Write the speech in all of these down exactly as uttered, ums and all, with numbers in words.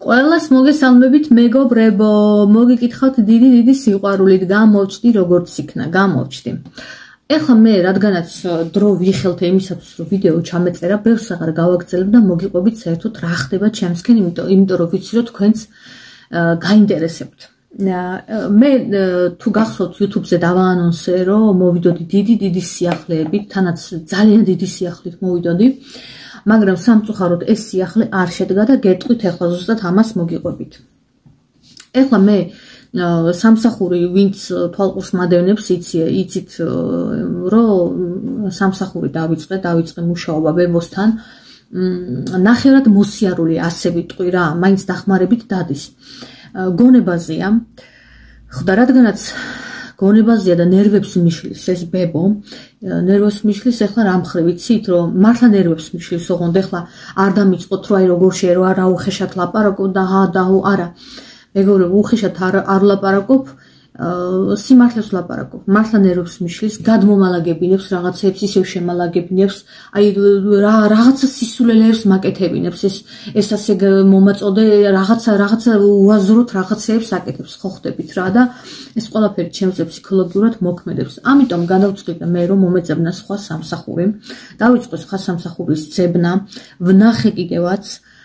ყველას მოგესალმებით მეგობრებო, მოგიკითხავთ დიდი დიდი სიყვარულით, გამოვჩდი როგორც იქნა, გამოვჩდი. ეხლა მე რადგანაც დრო ვიხელთ იმისათვის რომ ვიდეო ჩამეწერა, ბევრს აღარ გავაგრძელებ და მოგიყვებით საერთოდ რა ხდება ჩემსკენ, იმიტომ რომ ვიცი რომ თქვენც გაინტერესებთ. მე თუ გახსოვთ YouTube-ზე დავაანონსე რომ მოვიდოდი დიდი დიდი სიახლეებით, თანაც ძალიან დიდი სიახლით მოვიდოდი. მაგრამ სამწუხაროდ ეს სიახლე არ შედგა და გეტყვით ახლა ზუსტად ამას მოგიყვებით. ეხლა მე სამსახური ვინც თვალყურს მადევნებს იცით რომ სამსახური დავიწყე, დავიწყე მუშაობა ბებოსთან. ნახევრად მოსიარული ასე ვიტყვი რა, მაინც დახმარებით დადის. გონებაზეა. ხოდა რადგანაც გონებაზეა და ნერვებს მიშლის ეს ბებო, ნერვებს მიშლის ეხლა რა მხრივ ვიცით რომ მართლა ნერვებს მიშლის, ოღონდ ეხლა არ დამიწყოთ რომ აი როგორ შეიძლება რა უხეშად ლაპარაკობ და ა და არა. მეგობრებო, უხეშად არ არ ლაპარაკობ, სიმართლეს ლაპარაკობ. მართლა ნერვებს მიშლის, გადმომალაგებინებს რაღაცებს, ისევ შემალაგებინებს, აი რა რაღაცა სისულელეებს მაკეთებინებს, ეს ეს ასე მომაწოდე რაღაცა რაღაცა უაზროთ რაღაცეებს აკეთებს, ხო ხდებით რა და ეს ყველაფერი ჩემს ფსიქოლოგიურად მოქმედებს. ამიტომ გადავწყვიტე მე რომ მომეძებნა სხვა სამსახური. დავიწყე სხვა სამსახურის ძებნა, ვნახე კიდევაც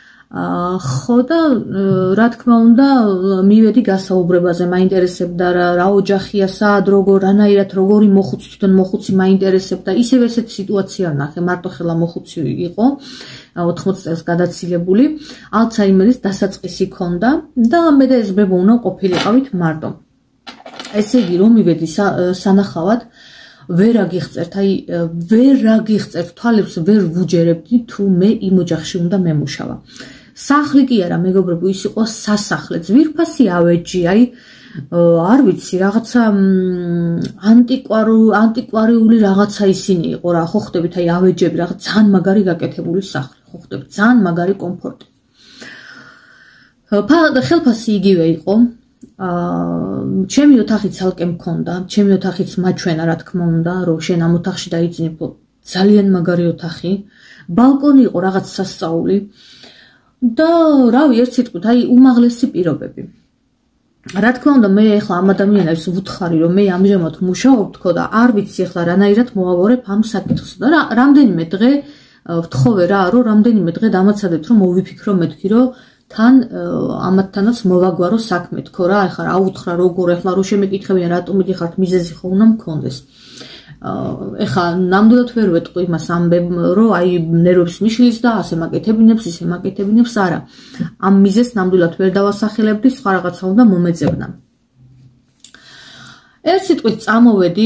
ხო და რა თქმა უნდა მივედი გასაუბრებაზე, მაინტერესებდა რა ოჯახია, სად, როგორ, რანაირად, როგორი მოხუცი, თვითონ მოხუცი მაინტერესებდა. ისევ ესეთ სიტუაცია ვნახე, მარტოხელა მოხუცი იყო, ოთხმოცი წელს გადაცილებული, ალცჰაიმერის დასაწყისი ჰქონდა და მე და ეს ბებო უნდა ყოფილიყავით მარტო. ესე იგი რომ მივედი სანახავად, ვერ აგიხწერთ, აი ვერ აგიხწერთ, თვალებს ვერ ვუჯერებდი თუ მე იმ ოჯახში უნდა მემუშავა. სახლი კი არა, მეგობრებო, ის იყო სასახლე, ძვირფასი ავეჯი, აი არ ვიცი, რაღაცა ანტიკვარული, ანტიკვარიული რაღაცა ისინი იყო რა, ხო ხდებით, აი ავეჯები, რაღაც ძალიან მაგარი გაკეთებული სახლი, ხო ხდებით, ძალიან მაგარი კომფორტი. ხელფასი იგივე იყო. ჩემი ოთახი ცალკე მქონდა, ჩემი ოთახიც მაჩვენა რა თქმა უნდა, რომ შენ ამ ოთახში დაიძინებო, ძალიან მაგარი ოთახი, ბალკონი იყო რაღაც სასწაული და რავი, ერთ სიტყვით, აი უმაღლესი პირობები. რა თქმა უნდა, მე ახლა ამ ადამიანებს ვუთხარი, რომ მე ამჟამად მუშაობ თქო და არ ვიცი ახლა რანაირად მოვავორებ ამ საკითხს და რამდენიმე დღე ვთხოვე რა, რომ რამდენიმე დღე დამაცადეთ, რომ მოვიფიქრო მეთქი, რომ თან ამათთანაც მოვაგვარო საქმე თქო რა, ახლა რა უთხრა როგორ, ახლა რო შემეკითხებიან რატომ მიდიხართ, მიზეზი ხო უნდა მქონდეს. ახლა ნამდვილად ვერ ვეტყვი იმას ამბებ, რომ აი ნერვებს მიშლის და ასე მაკეთებინებს, ისე მაკეთებინებს, არა. ამ მიზეზს ნამდვილად ვერ დავასახელებდი, სხვა რაღაცა უნდა მომეძებნა. ერთ სიტყვით წამოვედი,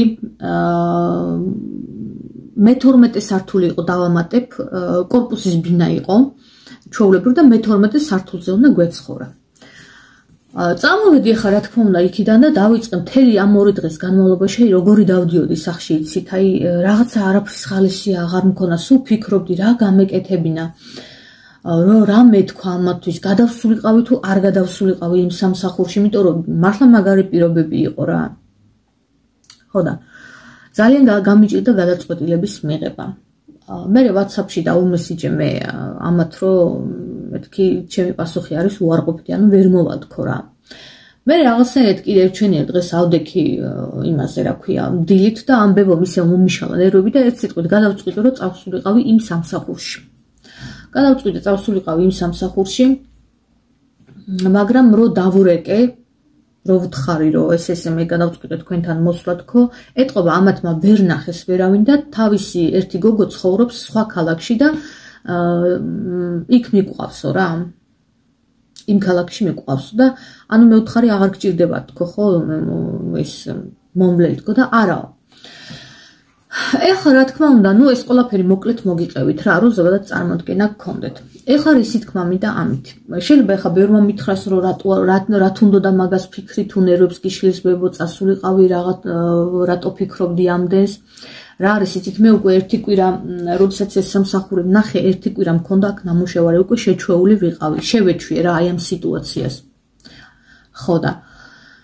მეთორმეტე სართული იყო დავამატებ, კორპუსის ბინა იყო. ჩვეულებრივ და მეთორმეტე სართულზე უნდა გვეცხოვრა. წამოვედი ახლა რა თქმა უნდა იქიდან და დავიწყე მთელი ამ ორი დღის განმავლობაში როგორი დავდიოდი სახში იცით, აი რაღაცა არაფრის ხალისი აღარ მქონა, სულ ფიქრობდი რა გამეკეთებინა, რომ რა მეთქვა ამათთვის, გადავსულიყავი თუ არ გადავსულიყავი იმ სამსახურში, იმიტომ რომ მართლა მაგარი პირობები იყო რა. ხო და ძალიან გამიჭირდა გადაწყვეტილების მიღება. მე WhatsApp-ში დავუმესიჯე მე ამათ რომ მეთქი ჩემი პასუხი არის უარყოფითი, ანუ ვერ მოვადქო რა. მე რაღაცნაირად კიდევ ჩვენიერ დღეს ავდექი იმაზე რა ქვია, დილით და ამ ბებომ ისე მომიშალა ნერვები და ერთ სიტყვით გადავწყვიტე რომ წავსულიყავი იმ სამსახურში. გადავწყვიტე წავსულიყავი იმ სამსახურში, მაგრამ რო დავურეკე, რო ვთხარი რომ ეს ესე მე გადავწყვიტე თქვენთან მოსვლა თქო, ეტყობა ამათმა ვერ ნახეს ვერავინ და თავისი ერთი გოგო ცხოვრობს სხვა ქალაქში და იქ მიყვავსო რა. იმ ქალაქში მიყვავსო და ანუ მე ვთხარი აღარ გჭირდება თქო, ხო, ეს მომვლელი თქო და არა. ეხლა რა თქმა უნდა, ნუ ეს ყველაფერი მოკლედ მოგიყევით რა, რომ ზოგადად წარმოდგენა გქონდეთ. ეხლა რისი თქმა მინდა ამით. შეიძლება ეხლა ბევრმა მითხრას, რომ რატო რა თუნდოდა მაგას ფიქრი, თუ ნერვებს გიშლის ბებო, წასულიყავი რაღაც რატო ფიქრობდი ამდენს. რა არის იცით, მე უკვე ერთი კვირა, როდესაც ეს სამსახური ვნახე, ერთი კვირა მქონდა აქ ნამუშევარი, უკვე შეჩვეული ვიყავი, შევეჩვიე რა აი ამ სიტუაციას. ხო და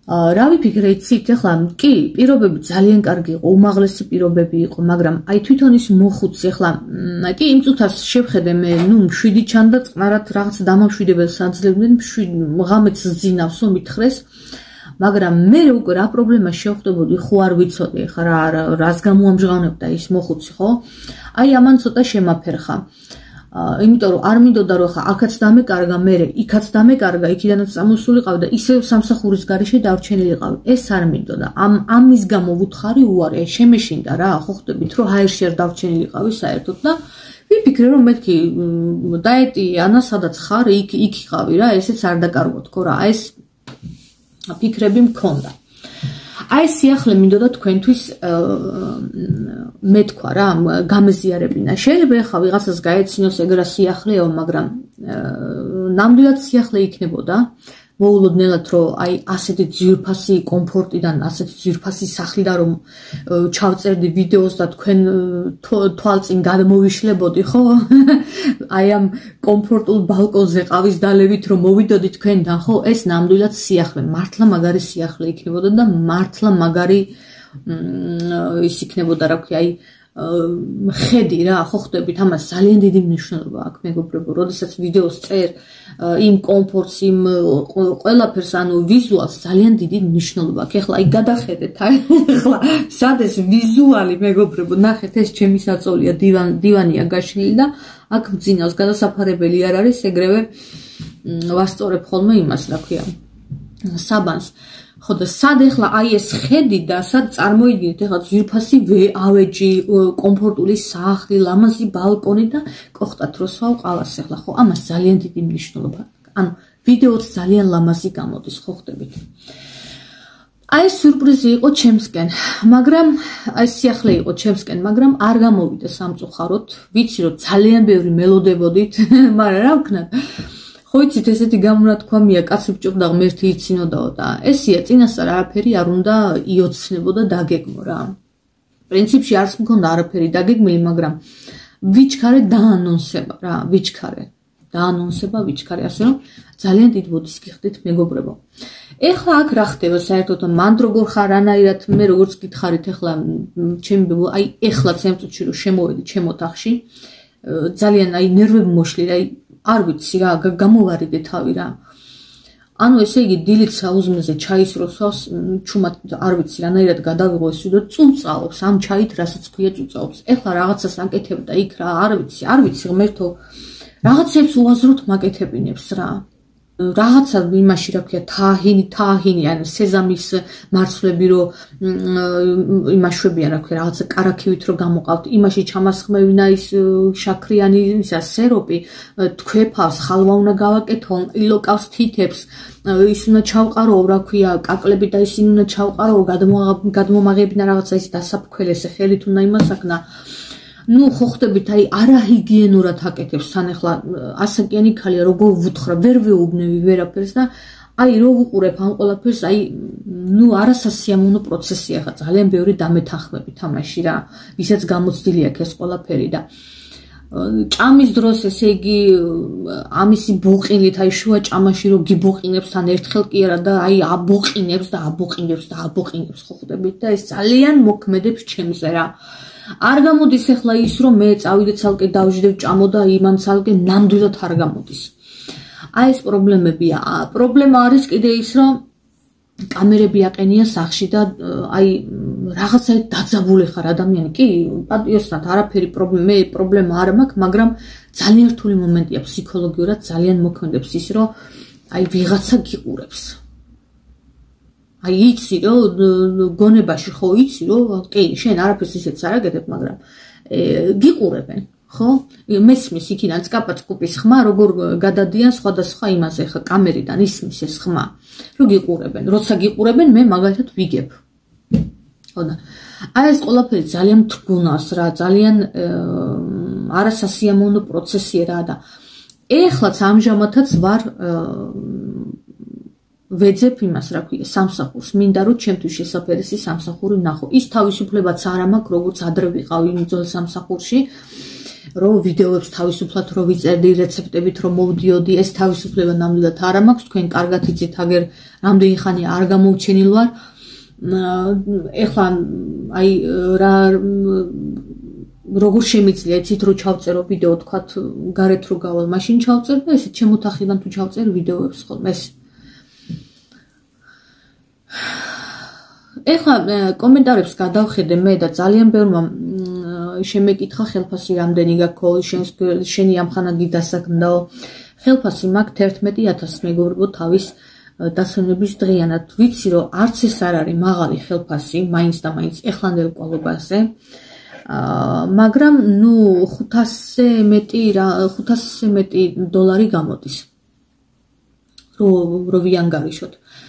რა ვიფიქრე იცით, ეხლა კი, პირობები ძალიან კარგი იყო, უმაღლესი პირობები იყო, მაგრამ აი თვითონ ის მოხუცი, ეხლა კი იმ წუთას შევხედე მე, ნუ მშვიდი ჩანდა წყნარად რაღაც დამამშვიდებელს აძლევდნენ, ღამეც ზძინავს, მითხრეს, მაგრამ მე უკვე რა პრობლემა შევხვდებოდი, ხო არ ვიცოდი, ეხლა რა რას გამოამჟღავნებდა ის მოხუცი, ხო? აი ამან ცოტა შემაფერხა. იმიტომ რომ არ მინდოდა რომ ხა აქაც დამეკარგა მე, იქაც დამეკარგა, იქიდანაც წამოსულიყავ და ისევ სამსახურის გარეშე დარჩენილიყავ. ეს არ მინდოდა. ამ ამის გამო ვუთხარი უარი, შემეშინდა რა, ხო ხვდებით რომ ჰაერში არ დარჩენილიყავი საერთოდ და ვიფიქრე რომ მეთქი დაეტი ანა სადაც ხარ, იქ იქ იყავი რა, ესეც არ დაკარგო თქო რა, ეს ფიქრები მქონდა. აი სიახლე მინდოდა თქვენთვის მე თქვა რა, გამეზიარებინა. შეიძლება ახლა ვიღაცას გაეცინოს ეგრა სიახლეო, მაგრამ ნამდვილად სიახლე იქნებოდა. მოულოდნელად რომ აი ასეთი ძვირფასი კომფორტიდან, ასეთი ძვირფასი სახლიდან რომ ჩავწერდი ვიდეოს და თქვენ თვალწინ გადმოვიშლებოდი, ხო? აი ამ კომფორტულ ბალკონზე ყავის დალევით რომ მოვიდოდი თქვენთან, ხო? ეს ნამდვილად სიახლე, მართლა მაგარი სიახლე იქნებოდა და მართლა მაგარი ის იქნებოდა, რა ვქი, აი ხედი რა, ხო ხვდებით, ამას ძალიან დიდი მნიშვნელობა აქვს, მეგობრებო, როდესაც ვიდეოს წერ იმ კომფორტს, იმ ყველაფერს, ანუ ვიზუალს ძალიან დიდი მნიშვნელობა აქვს. ეხლა აი გადახედეთ, აი ეხლა სადეს ვიზუალი, მეგობრებო, ნახეთ, ეს ჩემი საწოლია, დივანია გაშლილი და აქ მძინავს, გადასაფარებელი არ არის, ეგრევე ვასწორებ ხოლმე იმას, რა ქვია, საბანს. ხო და სად ეხლა აი ეს ხედი და სად წარმოიდგინეთ ეხლა ძვირფასი ავეჯი, კომფორტული სახლი, ლამაზი ბალკონი და კოხტად რო სვავ ყავას ეხლა, ხო, ამას ძალიან დიდი მნიშვნელობა. ანუ ვიდეოც ძალიან ლამაზი გამოდის, ხო ხვდებით. აი სიურპრიზი იყო ჩემსკენ, მაგრამ აი სიახლე იყო ჩემსკენ, მაგრამ არ გამოვიდა სამწუხაროდ. ვიცი რომ ძალიან ბევრი მელოდებოდით, მაგრამ რა ვქნათ? ხო იცით, ესეთი გამონათქვამია, კაცი ბჭობდა ღმერთი იცინოდაო და ესია, წინასწარ არაფერი არ უნდა იოცნებო და დაგეგმო რა. პრინციპში არც მქონდა არაფერი დაგეგმილი, მაგრამ ვიჩქარე დაანონსება რა, ვიჩქარე. დაანონსება, ვიჩქარე, ასე რომ ძალიან დიდ ბოდის გიხდით, მეგობრებო. ეხლა აქ რა ხდება საერთოდ, მანდ როგორ ხარ, რანაირად, მე როგორც გითხარით, ეხლა ჩემი ბებო, აი ეხლაც ამ წუთში რომ შემოვედი ჩემ ოთახში, ძალიან აი ნერვები მოშლი რა, არ ვიცი რა, გამოვარიდე თავი რა. ანუ ესე იგი დილით საუზმეზე ჩაის როსავს, ჩუმად არ ვიცი რანაირად გადავიღო ეს ვიდეო, წუწაობს, ამ ჩაით რასაც ქვია წუწაობს. ეხლა რაღაცას აკეთებდა იქ რა, არ ვიცი, არ ვიცი ღმერთო, რაღაცებს უაზროდ მაკეთებინებს რა. რაღაცა იმაში რა ქვია, თაჰინი, თაჰინი, ანუ სეზამის მარცვლები რო იმაშვებიან რა ქვია, რაღაცა კარაქივით რო გამოყავთ, იმაში ჩამასხმევინა ის შაქრიანი ისა სეროპი, თქვეფავს, ხალვა უნდა გავაკეთო, ილოკავს თითებს, ის უნდა ჩავყარო, რა ქვია, კაკლები და ისინი უნდა ჩავყარო, გადმომაღებინა რაღაცა ის დასაფქველესე, ხელით უნდა იმასაკნა. ნუ ხო ხვდებით, აი არაჰიგიენურად აკეთებს თან ახლა ასაკიანი ქალია, როგორ ვუთხრა, ვერ ვეუბნები ვერაფერს და აი რო ვუყურებ ამ ყველაფერს, აი ნუ არასასიამოვნო პროცესია ხა, ძალიან ბევრი დამეთანხმები თამაში რა, ვისაც გამოცდილი აქვს ეს ყველაფერი და ჭამის დროს ესე იგი ამისი ბოყინით, აი შუა ჭამაში რო გიბოყინებს თან ერთხელ კი არა და აი აბოყინებს და აბოყინებს და აბოყინებს, ხო ხვდებით და ეს ძალიან მოქმედებს ჩემზე რა. არ გამოდის ახლა ის რომ მე წავიდე ცალკე დავждდე ჭამო და იმან ცალკე ნამდვილად არ გამოდის. აი ეს პრობლემებია. პრობლემა არის კიდე ის რომ კამერები აყენია სახლში და აი რაღაცა დაძაბული ხარ ადამიანი. კი, პატიოსნად არაფერი პრობლემა, მე პრობლემა არ მაქვს, მაგრამ ძალიან რთული მომენტია ფსიქოლოგიურად, ძალიან მოქმედებს ის რომ აი ვიღაცა გიყურებს. აი იცი რომ გონებაში ხო იცი რომ კი შენ არაფერს ისეც არ აკეთებ, მაგრამ გიყურებენ, ხო? მესმის იქიდან წკაპაწკუპის ხმა როგორ გადადიან სხვადასხვა იმაზე, ხა კამერიდან ისმის ეს ხმა, რომ გიყურებენ. როცა გიყურებენ, მე მაგალითად ვიგებ. ხო და აი ეს ყველაფერი ძალიან მთრგუნავს რა, ძალიან არასასიამოვნო პროცესია რა და ეხლაც ამჟამადაც ვარ ვეძებ იმას, რა ქვია, სამსახურს. მინდა რომ ჩემთვის შესაფერისი სამსახური ვნახო. ის თავისუფლებაც არ მაქვს, როგორც ადრე ვიყავ იმ ძველ სამსახურში. რომ ვიდეოებს თავისუფლად რო ვიწერდი, რეცეპტებით რომ მოვდიოდი, ეს თავისუფლება ნამდვილად არ მაქვს, თქვენ კარგად იცით, აგერ რამდენი ხანი არ გამოვჩენილ ვარ. ეხლა აი რა როგორ შემიძლია იცით რომ ჩავწერო ვიდეო თქვათ გარეთ რო გავალ მაშინ ჩავწერ და ესე ჩემოთახიდან თუ ჩავწერ ვიდეოებს ხოლმე ეს ეხლა კომენტარებს გადავხედე მე და ძალიან ბევრმა შემეკითხა ხელფასი რამდენი გაქვს შენს შენი ამხანაგი დასაქმდაო ხელფასი მაქვს თერთმეტი ათასი მეგობრებო თავის დასვენების დღიანად ვიცი რომ არც ეს არ არის მაღალი ხელფასი მაინც და მაინც ეხლანდელ კვალობაზე მაგრამ ნუ ხუთასზე მეტი რა ხუთასზე მეტი დოლარი გამოდის რო რო ვიანგარიშოთ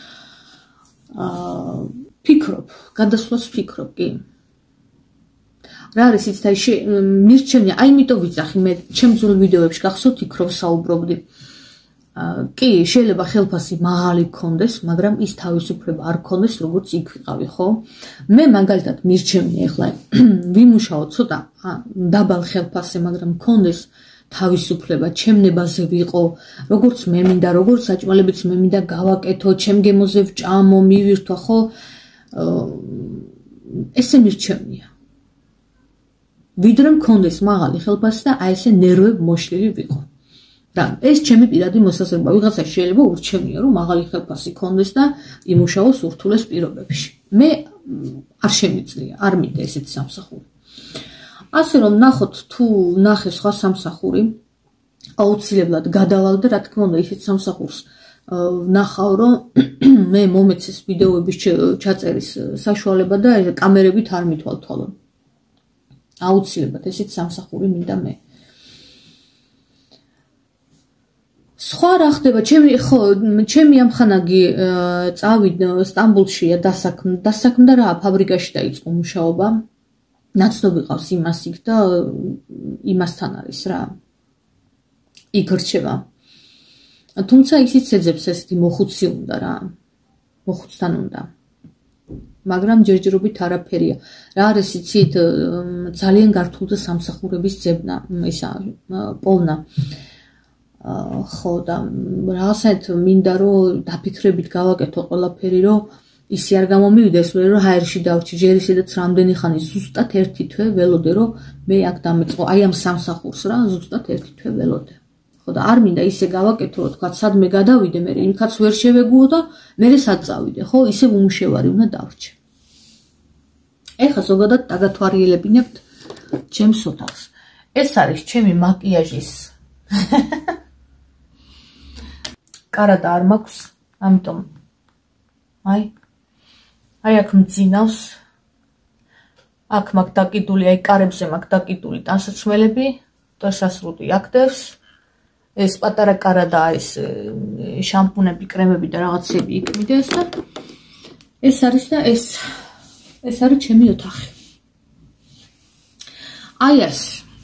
აა ფიქრობ გადასვლას ფიქრობ კი რა არის იცით აი მირჩენია აი იმიტომ ვიცახი მე ჩემ ძველ ვიდეოებში გახსოვთ იქ რომ საუბრობდი კი შეიძლება ხელფასი მაღალი გქონდეს მაგრამ ის თავისუფლება არ გქონდეს როგორც იქ ვიყავი ხო მე მაგალითად მირჩენია ახლა ვიმუშაო ცოტა დაბალ ხელფასზე მაგრამ გქონდეს თავისუფლება ჩემნებაზე ვიყო როგორც მე მინდა როგორც საჭმელებიც მე მინდა გავაკეთო ჩემ გემოზე ვჭამო მივირთვა ხო ესე მირჩენია ვიდრე მქონდეს მაღალი ხელფასი და აი ესე ნერვებ მოშლილი ვიყო და ეს ჩემი პირადი მოსაზრება ვიღაცა შეიძლება ურჩევნია რომ მაღალი ხელფასი ქონდეს და იმუშაოს ურთულეს პირობებში მე არ შემიძლია არ მინდა ესეთი სამსახური ასე რომ ნახოთ თუ ნახე სხვა სამსახური აუცილებლად გადავალ და რა თქმა უნდა ისეთ სამსახურს ნახავ რომ მე მომეცეს ვიდეოების ჩაწერის საშუალება და კამერებით არ მithვალ თვალონ აუცილებლად ესეთ სამსახური მინდა მე სხვა რა ხდება ჩემი ხო ჩემი ამხანაგი წავიდა სტამბოლშია დასაქმდა დასაქმდა რა ფაბრიკაში დაიწყო მუშაობა ნაცნობი ყავს იმას იქ და იმასთან არის რა იქ რჩება თუმცა ისიც ეძებს ესეთი მოხუცი უნდა რა მოხუცთან უნდა მაგრამ ჯერჯერობით არაფერია რა არის იცით ძალიან გართულდა სამსახურების ძებნა ისა პოვნა ხო და რაღაცად მინდა რომ დაფიქრებით გავაკეთო ყველაფერი რომ ისი არ გამომივიდეს ვერ რომ ჰაერში დავრჩი ჯერ ისედაც რამდენი ხანი ზუსტად ერთი თვე ველოდე რომ მე აქ დამეწყო აი ამ სამსახურს რა ზუსტად ერთი თვე ველოდე ხო და არ მინდა ისე გავაკეთო რომ თქვა სადმე გადავიდე მე იმქაც ვერ შევეგუო და მე სად წავიდე ხო ისე უმუშევარი უნდა დავრჩე ეხა ზოგადად დაგათვალიერებინებთ ჩემს ოთახს ეს არის ჩემი მაკიაჟის კარადა არ მაქვს ამიტომ აი აი აქ მძინავს აქ მაქვს დაკიდული აი კარებზე მაქვს დაკიდული ტანსაცმელები ტერსასრუტი აკდევს ეს პატარა კარადა ეს შამპუნები კრემები და რაღაცები იქ მიდეს და ეს არის და ეს ეს არის ჩემი ოთახი აი ეს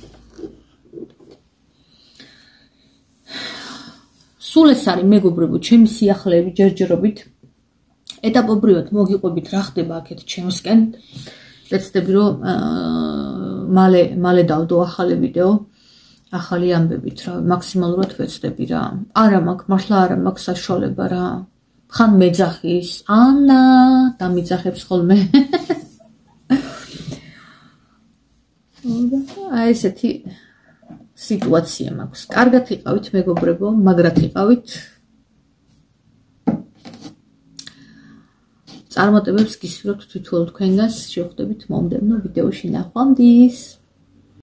სულ ეს არის მეგობრებო ჩემი სიახლეები ჯერჯერობით ეტაპობრივად მოგიყვებით რა ხდება აქეთ ჩემსკენ ვეცდები რომ მალე მალე დავდო ახალი ვიდეო ახალი ამბებით რა მაქსიმალურად ვეცდები რა არა მაქვს მართლა არა მაქვს საშუალება რა ხან მეძახის ანა და მიძახებს ხოლმე აი ესეთი სიტუაცია მაქვს კარგად იყავით მეგობრებო მაგრად იყავით წარმატებებს გისურვებთ თვითონ თქვენგანს შევხვდებით მომდევნო ვიდეოში ნახვამდის